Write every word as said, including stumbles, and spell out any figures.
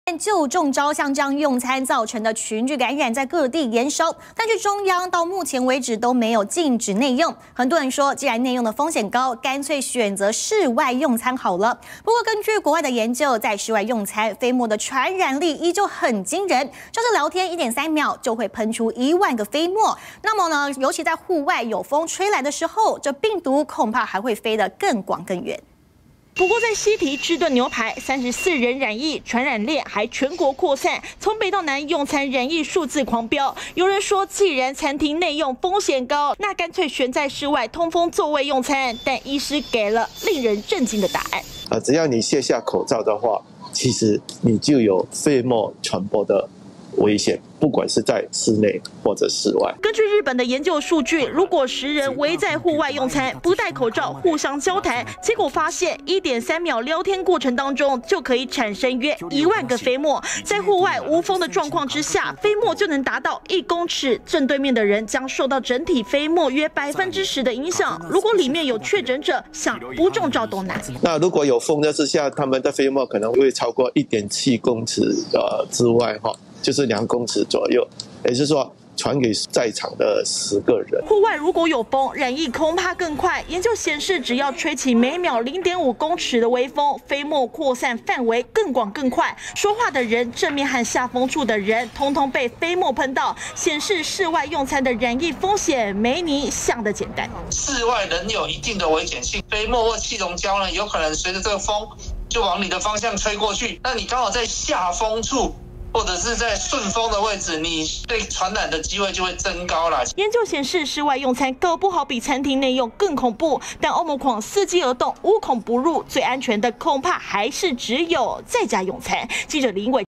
就中招，像这样用餐造成的群聚感染在各地延烧，但是中央到目前为止都没有禁止内用。很多人说，既然内用的风险高，干脆选择室外用餐好了。不过，根据国外的研究，在室外用餐，飞沫的传染力依旧很惊人，像是聊天一点三秒就会喷出一万个飞沫。那么呢，尤其在户外有风吹来的时候，这病毒恐怕还会飞得更广更远。 不过，在西提吃顿牛排，三十四人染疫，传染链还全国扩散，从北到南用餐染疫数字狂飙。有人说，既然餐厅内用风险高，那干脆选在室外通风座位用餐。但医师给了令人震惊的答案： 啊，只要你卸下口罩的话，其实你就有飞沫传播的危险，不管是在室内或者室外。 根据日本的研究数据，如果十人围在户外用餐，不戴口罩，互相交谈，结果发现一点三秒聊天过程当中，就可以产生约一万个飞沫。在户外无风的状况之下，飞沫就能达到一公尺，正对面的人将受到整体飞沫约百分之十的影响。如果里面有确诊者，想不中招都难。 那如果有风的之下，他们的飞沫可能会超过一点七公尺呃之外哈。 就是两公尺左右，也就是说传给在场的十个人。 户外如果有风，染疫恐怕更快。研究显示，只要吹起每秒零点五公尺的微风，飞沫扩散范围更广更快。说话的人、正面和下风处的人，通通被飞沫喷到，显示室外用餐的染疫风险没你想的简单。 室外仍有一定的危险性，飞沫或气溶胶呢，有可能随着这个风就往你的方向吹过去，那你刚好在下风处。 或者是在顺风的位置，你被传染的机会就会增高了。 研究显示，室外用餐搞不好比餐厅内用更恐怖。但欧盟狂伺机而动，无孔不入，最安全的恐怕还是只有在家用餐。记者林伟。